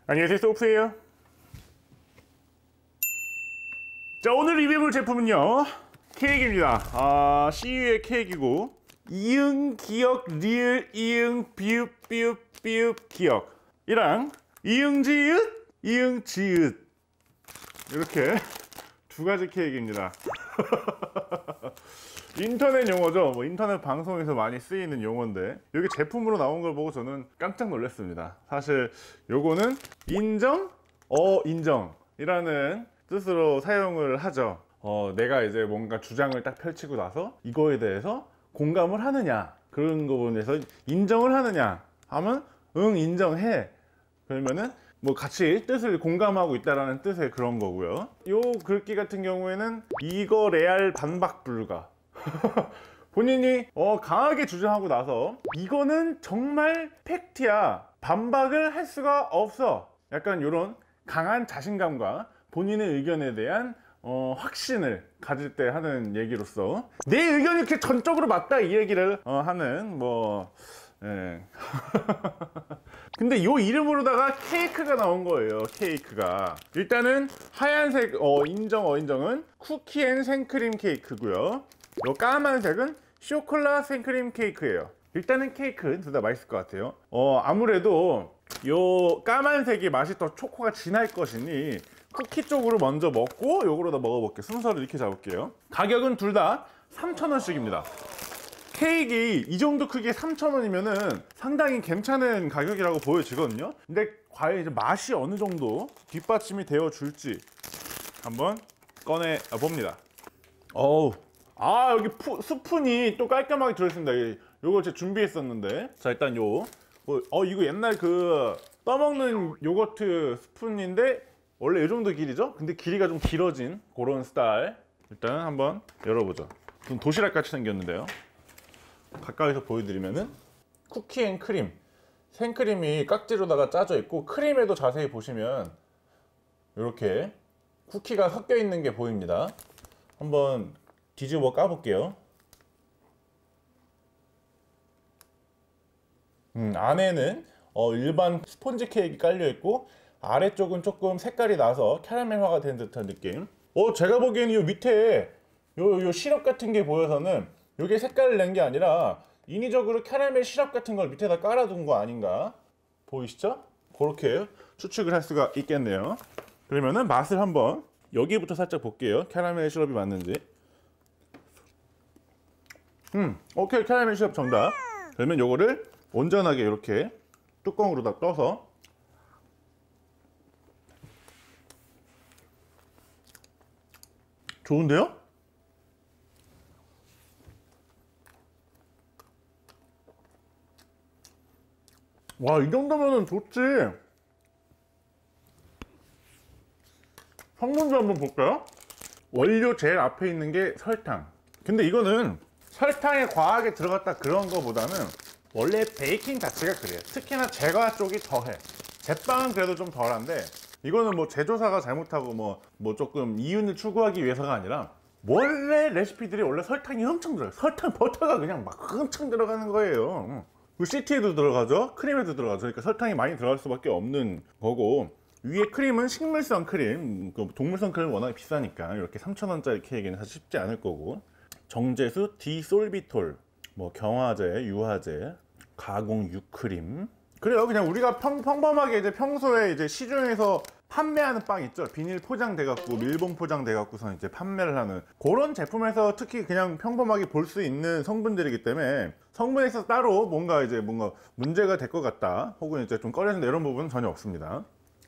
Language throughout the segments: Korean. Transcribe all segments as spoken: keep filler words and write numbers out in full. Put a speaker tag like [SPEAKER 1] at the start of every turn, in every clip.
[SPEAKER 1] 안녕하세요, 소프예요. 자, 오늘 리뷰해볼 제품은요 케이크입니다. 아, 씨유의 케이크이고 이응 기억 리을 이응 비읍 비읍 비읍 기억 이랑 이응 지읒 이응 지읒 이렇게 두 가지 케이크입니다. 인터넷 용어죠. 뭐 인터넷 방송에서 많이 쓰이는 용어인데 여기 제품으로 나온 걸 보고 저는 깜짝 놀랐습니다. 사실 요거는 인정, 어 인정이라는 뜻으로 사용을 하죠. 어, 내가 이제 뭔가 주장을 딱 펼치고 나서 이거에 대해서 공감을 하느냐 그런 부분에서 인정을 하느냐 하면 응 인정해 그러면은 뭐 같이 뜻을 공감하고 있다라는 뜻의 그런 거고요. 요 글귀 같은 경우에는 이거 레알 반박 불가. 본인이 어, 강하게 주장하고 나서 이거는 정말 팩트야 반박을 할 수가 없어 약간 이런 강한 자신감과 본인의 의견에 대한 어, 확신을 가질 때 하는 얘기로서 내 의견이 이렇게 전적으로 맞다 이 얘기를 어, 하는 뭐 예. 근데 요 이름으로다가 케이크가 나온 거예요. 케이크가 일단은 하얀색 어, 인정 어인정은 쿠키 앤 생크림 케이크고요. 요 까만색은 쇼콜라 생크림 케이크예요. 일단은 케이크 둘 다 맛있을 것 같아요. 어 아무래도 요 까만색이 맛이 더 초코가 진할 것이니 쿠키 쪽으로 먼저 먹고 요거로 다 먹어볼게요. 순서를 이렇게 잡을게요. 가격은 둘 다 삼천 원씩입니다. 케이크 이 정도 크기에 삼천 원이면은 상당히 괜찮은 가격이라고 보여지거든요. 근데 과연 이제 맛이 어느 정도 뒷받침이 되어 줄지 한번 꺼내 봅니다. 어우, 아 여기 푸, 스푼이 또 깔끔하게 들어있습니다. 요거 제가 준비했었는데 자 일단 요 어 이거 옛날 그 떠먹는 요거트 스푼인데 원래 이 정도 길이죠? 근데 길이가 좀 길어진 그런 스타일. 일단 한번 열어보죠. 좀 도시락같이 생겼는데요. 가까이서 보여드리면은 쿠키 앤 크림 생크림이 깍지로다가 짜져 있고 크림에도 자세히 보시면 이렇게 쿠키가 섞여 있는 게 보입니다. 한번 뒤집어 까볼게요. 음, 안에는 어, 일반 스폰지 케이크 깔려 있고 아래쪽은 조금 색깔이 나서 캐러멜화가 된 듯한 느낌. 어, 제가 보기에는 요 밑에 요, 요 시럽 같은 게 보여서는 요게 색깔을 낸 게 아니라 인위적으로 캐러멜 시럽 같은 걸 밑에다 깔아둔 거 아닌가 보이시죠? 그렇게 추측을 할 수가 있겠네요. 그러면은 맛을 한번 여기부터 살짝 볼게요. 캐러멜 시럽이 맞는지. 음 오케이 캐러멜 시럽 정답. 그러면 요거를 온전하게 이렇게 뚜껑으로 다 떠서 좋은데요? 와, 이 정도면은 좋지. 성분도 한번 볼까요? 원료 제일 앞에 있는 게 설탕. 근데 이거는 설탕에 과하게 들어갔다 그런 거보다는 원래 베이킹 자체가 그래요. 특히나 제과 쪽이 더해. 제빵은 그래도 좀 덜한데 이거는 뭐 제조사가 잘못하고 뭐, 뭐 조금 이윤을 추구하기 위해서가 아니라 원래 레시피들이 원래 설탕이 엄청 들어요. 설탕 버터가 그냥 막 엄청 들어가는 거예요. 시티에도 들어가죠. 크림에도 들어가죠. 그러니까 설탕이 많이 들어갈 수밖에 없는 거고 위에 크림은 식물성 크림, 동물성 크림은 워낙 비싸니까 이렇게 삼천 원짜리 케이크는 사실 쉽지 않을 거고 정제수, 디솔비톨, 뭐 경화제, 유화제, 가공 유크림 그래요. 그냥 우리가 평, 평범하게 이제 평소에 이제 시중에서 판매하는 빵 있죠. 비닐 포장돼 갖고 밀봉 포장돼 갖고서 이제 판매를 하는 그런 제품에서 특히 그냥 평범하게 볼 수 있는 성분들이기 때문에 성분에서 따로 뭔가 이제 뭔가 문제가 될 것 같다 혹은 이제 좀 꺼려진다 이런 부분은 전혀 없습니다.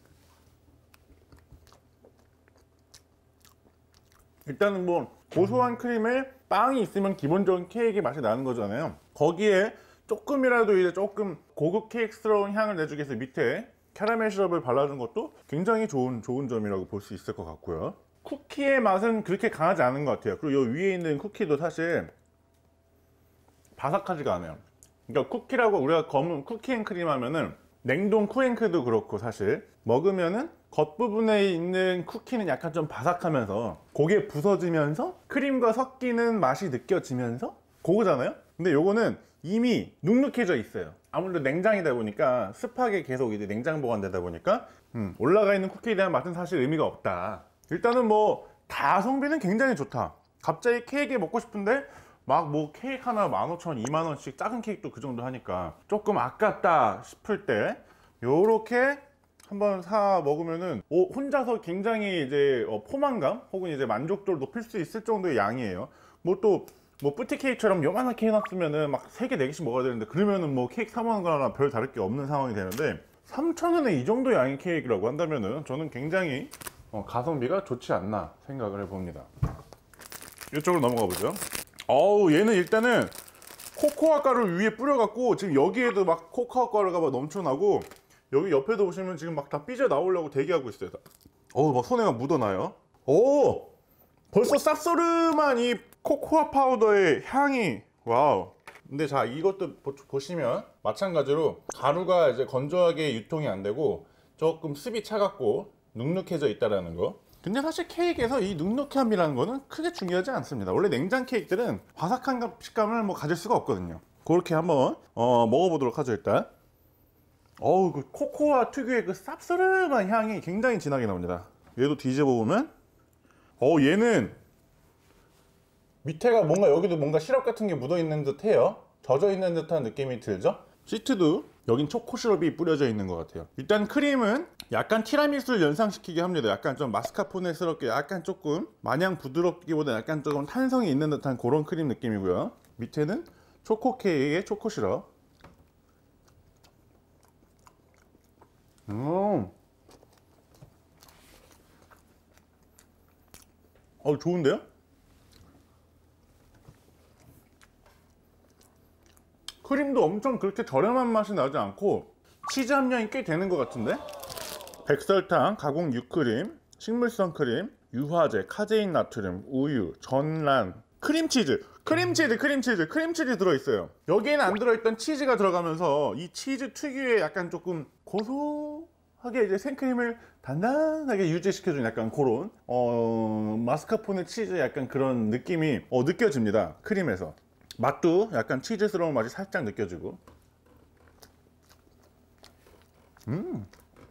[SPEAKER 1] 일단은 뭐 고소한 크림에 빵이 있으면 기본적인 케이크 맛이 나는 거잖아요. 거기에 조금이라도 이제 조금 고급 케이크스러운 향을 내주기 위해서 밑에 캐러멜 시럽을 발라준 것도 굉장히 좋은 좋은 점이라고 볼 수 있을 것 같고요. 쿠키의 맛은 그렇게 강하지 않은 것 같아요. 그리고 이 위에 있는 쿠키도 사실 바삭하지가 않아요. 그러니까 쿠키라고 우리가 검은 쿠키 앤 크림 하면은 냉동 쿠앤크도 그렇고 사실 먹으면은 겉부분에 있는 쿠키는 약간 좀 바삭하면서 그게 부서지면서 크림과 섞이는 맛이 느껴지면서 그거잖아요. 근데 요거는 이미 눅눅해져 있어요. 아무래도 냉장이다 보니까 습하게 계속 이제 냉장 보관되다 보니까 음, 올라가 있는 쿠키에 대한 맛은 사실 의미가 없다. 일단은 뭐 가성비는 굉장히 좋다. 갑자기 케이크 먹고 싶은데 막 뭐 케이크 하나 만 오천 원, 이만 원씩 작은 케이크도 그 정도 하니까 조금 아깝다 싶을 때 요렇게 한번 사 먹으면은 오, 혼자서 굉장히 이제 어, 포만감 혹은 이제 만족도를 높일 수 있을 정도의 양이에요. 뭐 또 뭐 뿌티 케이크처럼 요만하게 해놨으면은 막 세 개, 네 개씩 먹어야 되는데 그러면은 뭐 케이크 사 먹는 거나 별 다를 게 없는 상황이 되는데 삼천 원에 이 정도 양의 케이크라고 한다면은 저는 굉장히 어, 가성비가 좋지 않나 생각을 해봅니다. 이쪽으로 넘어가 보죠. 어우, 얘는 일단은 코코아 가루를 위에 뿌려갖고 지금 여기에도 막 코코아 가루가 막 넘쳐나고 여기 옆에도 보시면 지금 막 다 삐져 나오려고 대기하고 있어요. 어우, 막 손에 막 묻어나요. 오! 벌써 쌉소름한 이 코코아 파우더의 향이, 와우. 근데 자, 이것도 보, 보시면 마찬가지로 가루가 이제 건조하게 유통이 안 되고 조금 습이 차갑고 눅눅해져 있다라는 거. 근데 사실 케이크에서 이 눅눅함이라는 거는 크게 중요하지 않습니다. 원래 냉장 케이크들은 바삭한 식감을 뭐 가질 수가 없거든요. 그렇게 한번 어, 먹어보도록 하죠. 일단 어우, 그 코코아 특유의 그 쌉싸름한 향이 굉장히 진하게 나옵니다. 얘도 뒤집어 보면 어 얘는 밑에가 뭔가 여기도 뭔가 시럽 같은 게 묻어 있는 듯 해요. 젖어 있는 듯한 느낌이 들죠. 시트도 여긴 초코 시럽이 뿌려져 있는 것 같아요. 일단 크림은 약간 티라미수를 연상시키게 합니다. 약간 좀 마스카포네스럽게 약간 조금 마냥 부드럽기보다 약간 조금 탄성이 있는 듯한 그런 크림 느낌이고요. 밑에는 초코 케이크의 초코 시럽. 음. 어, 좋은데요? 크림도 엄청 그렇게 저렴한 맛이 나지 않고 치즈 함량이 꽤 되는 것 같은데? 백설탕, 가공 유크림, 식물성 크림, 유화제, 카제인 나트륨, 우유, 전란, 크림치즈, 크림치즈, 크림치즈, 크림치즈 들어있어요. 여기에는 안 들어있던 치즈가 들어가면서 이 치즈 특유의 약간 조금 고소하게 이제 생크림을 단단하게 유지시켜주는 약간 그런 어, 마스카포네 치즈 약간 그런 느낌이 어, 느껴집니다. 크림에서. 맛도 약간 치즈스러운 맛이 살짝 느껴지고. 음.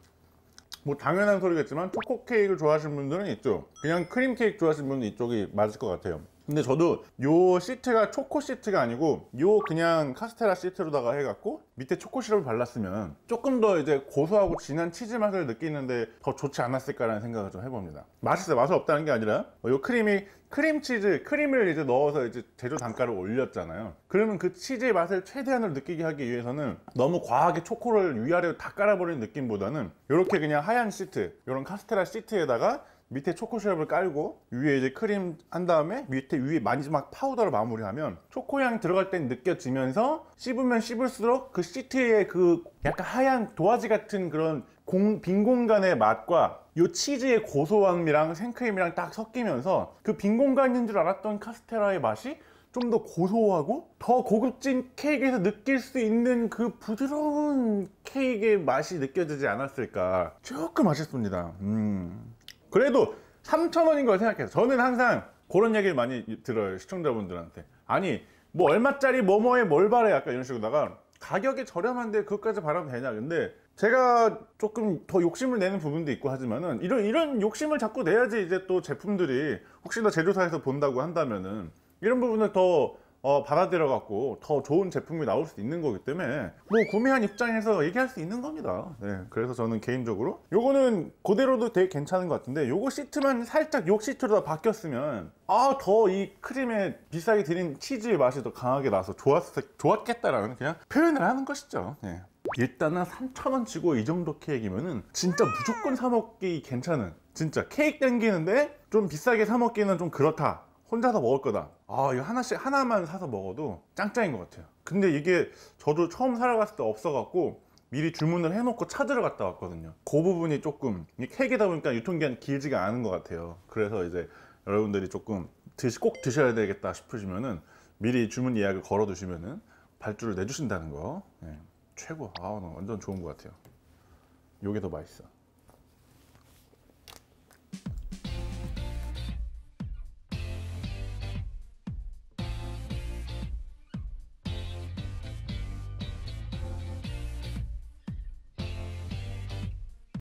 [SPEAKER 1] 뭐 당연한 소리겠지만 초코 케이크를 좋아하시는 분들은 이쪽, 그냥 크림 케이크 좋아하시는 분은 이쪽이 맞을 것 같아요. 근데 저도 요 시트가 초코 시트가 아니고 요 그냥 카스테라 시트로다가 해갖고 밑에 초코 시럽을 발랐으면 조금 더 이제 고소하고 진한 치즈 맛을 느끼는데 더 좋지 않았을까라는 생각을 좀 해봅니다. 맛있어요. 맛은 없다는 게 아니라 요 크림이 크림치즈, 크림을 이제 넣어서 이제 제조 단가를 올렸잖아요. 그러면 그 치즈의 맛을 최대한으로 느끼게 하기 위해서는 너무 과하게 초코를 위아래로 다 깔아버리는 느낌보다는 이렇게 그냥 하얀 시트, 이런 카스테라 시트에다가 밑에 초코 시럽을 깔고 위에 이제 크림 한 다음에 밑에 위에 마지막 파우더를 마무리하면 초코향 들어갈 땐 느껴지면서 씹으면 씹을수록 그 시트의 그 약간 하얀 도화지 같은 그런 공, 빈 공간의 맛과 이 치즈의 고소함이랑 생크림이랑 딱 섞이면서 그 빈 공간인 줄 알았던 카스테라의 맛이 좀 더 고소하고 더 고급진 케이크에서 느낄 수 있는 그 부드러운 케이크의 맛이 느껴지지 않았을까. 조금 아쉽습니다. 음. 그래도 삼천 원인 걸 생각해서 저는 항상 그런 얘기를 많이 들어요. 시청자분들한테. 아니 뭐 얼마짜리 뭐뭐에 뭘 바래 약간 이런 식으로다가 가격이 저렴한데 그것까지 바라면 되냐. 근데 제가 조금 더 욕심을 내는 부분도 있고 하지만은 이런 이런 욕심을 자꾸 내야지 이제 또 제품들이 혹시나 제조사에서 본다고 한다면은 이런 부분을 더 어, 받아들여 갖고 더 좋은 제품이 나올 수 있는 거기 때문에 뭐 구매한 입장에서 얘기할 수 있는 겁니다. 네, 그래서 저는 개인적으로 요거는 그대로도 되게 괜찮은 것 같은데 요거 시트만 살짝 욕 시트로 바뀌었으면 아 더 이 크림에 비싸게 들인 치즈의 맛이 더 강하게 나서 좋았, 좋았겠다라는 그냥 표현을 하는 것이죠. 네. 일단은 삼천 원 치고 이 정도 케이크면은 진짜 무조건 사 먹기 괜찮은, 진짜 케이크 땡기는데 좀 비싸게 사 먹기는 좀 그렇다, 혼자서 먹을 거다, 아 이거 하나씩 하나만 사서 먹어도 짱짱인 것 같아요. 근데 이게 저도 처음 사러 갔을 때 없어갖고 미리 주문을 해놓고 찾으러 갔다 왔거든요. 그 부분이 조금 케이크다 보니까 유통기한이 길지가 않은 것 같아요. 그래서 이제 여러분들이 조금 드시, 꼭 드셔야 되겠다 싶으시면은 미리 주문 예약을 걸어 두시면은 발주를 내주신다는 거. 네, 최고. 아 완전 좋은 것 같아요. 요게 더 맛있어.